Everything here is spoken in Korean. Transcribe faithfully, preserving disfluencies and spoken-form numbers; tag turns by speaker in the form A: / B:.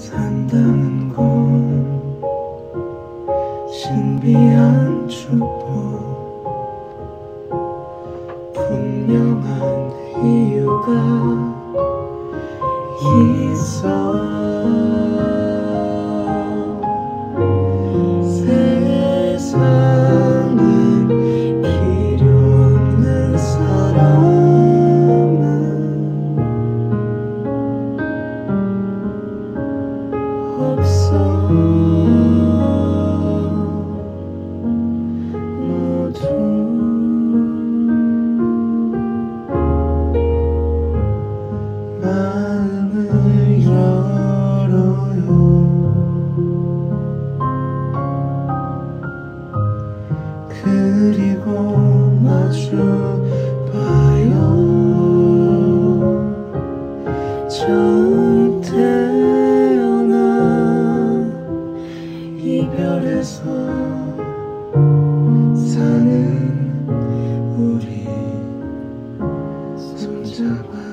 A: 산다는 건 신비한 축복, 분명한 이유가 있어. 세상엔 필요 없는 사람은 없어. 모두 마음을 열어요. 그리고 마주봐요. 처음 태어나 이별에서 사는 우리 손잡아.